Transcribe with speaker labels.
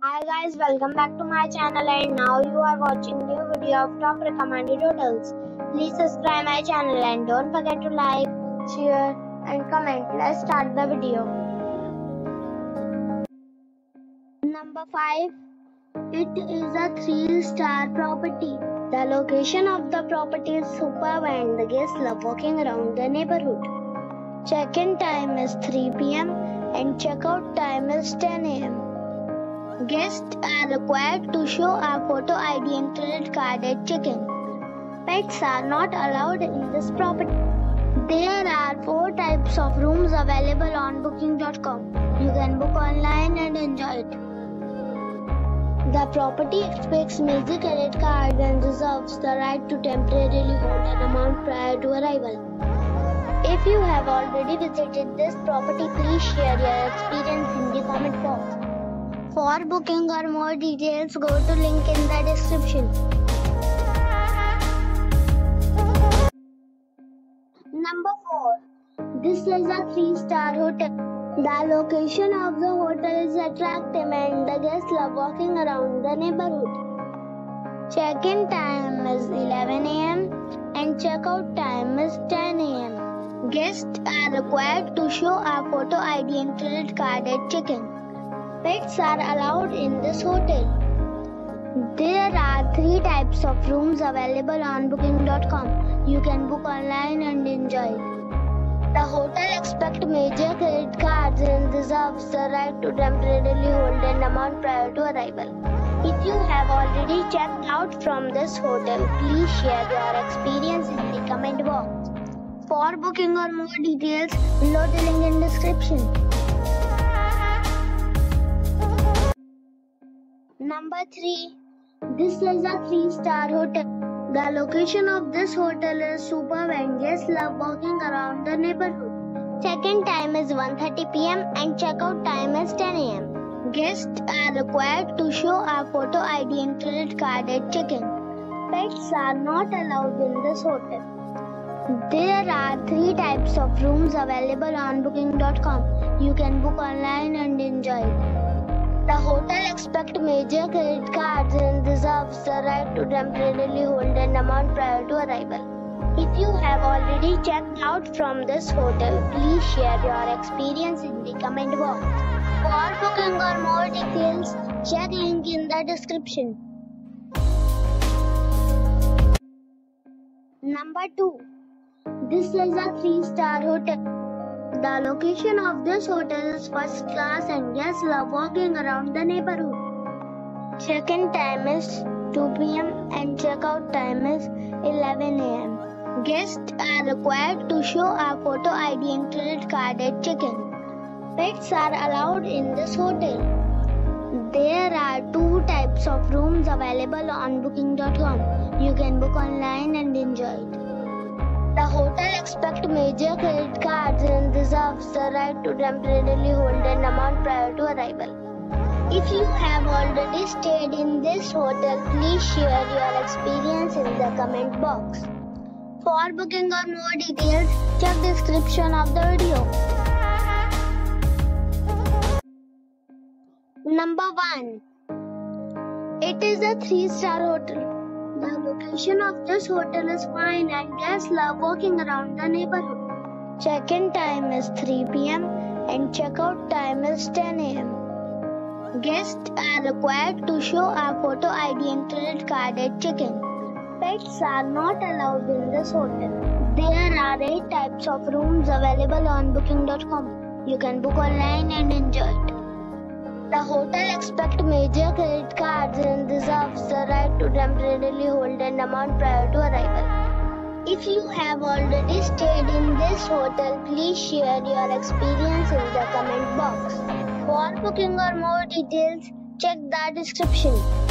Speaker 1: Hi guys, welcome back to my channel and now you are watching new video of top recommended hotels. Please subscribe my channel and don't forget to like, share and comment. Let's start the video. Number 5. It is a 3-star property. The location of the property is superb and the guests love walking around the neighborhood. Check-in time is 3 p.m. and check-out time is 10 a.m. Guests are required to show a photo ID and credit card at check-in. Pets are not allowed in this property. There are 4 types of rooms available on booking.com. You can book online and enjoy it. The property expects major credit cards and reserves the right to temporarily hold an amount prior to arrival. If you have already visited this property, please share your experience in the comment box. For booking or more details, go to link in the description. Number 4. This is a 3-star hotel. The location of the hotel is attractive and the guests love walking around the neighborhood. Check-in time is 11 a.m. and check-out time is 10 a.m. Guests are required to show a photo ID and credit card at check-in. Pets are allowed in this hotel. There are 3 types of rooms available on booking.com. You can book online and enjoy it. The hotel expects major credit cards and reserves the right to temporarily hold an amount prior to arrival. If you have already checked out from this hotel, please share your experience in the comment box. For booking or more details, below the link in description. Number 3. This is a 3-star hotel. The location of this hotel is superb and guests love walking around the neighborhood. Check-in time is 1:30 p.m. and check-out time is 10 a.m. Guests are required to show a photo ID and credit card at check-in. Pets are not allowed in this hotel. There are 3 types of rooms available on booking.com. You can book online and enjoy it. The hotel expects major credit cards and reserves the right to temporarily hold an amount prior to arrival. If you have already checked out from this hotel, please share your experience in the comment box. For booking or more details, check link in the description. Number 2. This is a 3-star hotel. The location of this hotel is first class and guests love walking around the neighborhood. Check-in time is 2 p.m. and check-out time is 11 a.m. Guests are required to show a photo ID and credit card at check-in. Pets are allowed in this hotel. There are 2 types of rooms available on booking.com. You can book online and enjoy it. The hotel expects major credit cards and reserves the right to temporarily hold an amount prior to arrival. If you have already stayed in this hotel, please share your experience in the comment box. For booking or more details, check the description of the video. Number 1. It is a 3-star hotel. The location of this hotel is fine and guests love walking around the neighborhood. Check-in time is 3 p.m. and check-out time is 10 a.m. Guests are required to show a photo ID and credit card at check-in. Pets are not allowed in this hotel. There are 8 types of rooms available on booking.com. You can book online and enjoy it. The hotel expects major credit cards and reserves the right to temporarily hold an amount prior to arrival. If you have already stayed in this hotel, please share your experience in the comment box. For booking or more details, check the description.